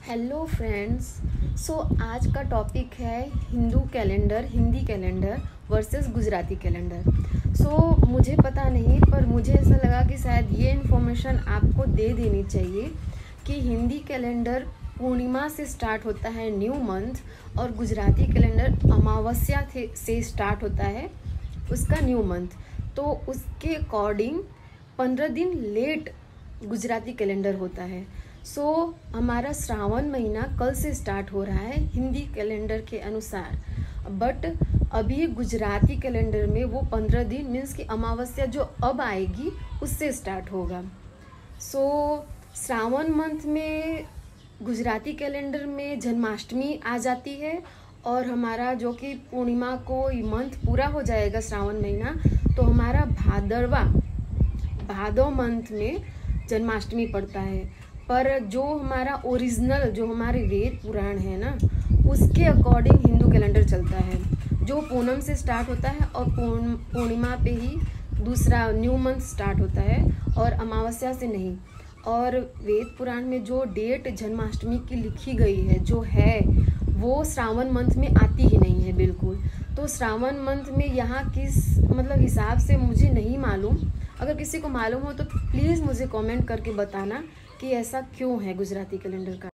Hello friends. आज का topic है Hindi calendar versus Gujarati calendar. मुझे पता नहीं, पर मुझे ऐसा लगा कि शायद ये इन्फॉर्मेशन आपको दे देनी चाहिए कि हिंदी कैलेंडर पूर्णिमा से स्टार्ट होता है, न्यू मंथ, और गुजराती कैलेंडर अमावस्या से स्टार्ट होता है, उसका न्यू मंथ। तो उसके अकॉर्डिंग 15 दिन लेट गुजराती कैलेंडर होता है। हमारा श्रावण महीना कल से स्टार्ट हो रहा है हिंदी कैलेंडर के अनुसार, बट अभी गुजराती कैलेंडर में वो 15 दिन मीन्स कि अमावस्या जो अब आएगी उससे स्टार्ट होगा। श्रावण मंथ में गुजराती कैलेंडर में जन्माष्टमी आ जाती है, और हमारा जो कि पूर्णिमा को मंथ पूरा हो जाएगा श्रावण महीना, तो हमारा भादव मंथ में जन्माष्टमी पड़ता है। पर जो हमारा ओरिजिनल जो हमारे वेद पुराण है ना, उसके अकॉर्डिंग हिंदू कैलेंडर चलता है, जो पूनम से स्टार्ट होता है और पूर्णिमा पे ही दूसरा न्यू मंथ स्टार्ट होता है, और अमावस्या से नहीं। और वेद पुराण में जो डेट जन्माष्टमी की लिखी गई है जो है, वो श्रावण मंथ में आती ही नहीं है बिल्कुल। तो श्रावण मंथ में यहाँ किस हिसाब से मुझे नहीं मालूम। अगर किसी को मालूम हो तो प्लीज़ मुझे कमेंट करके बताना कि ऐसा क्यों है गुजराती कैलेंडर का।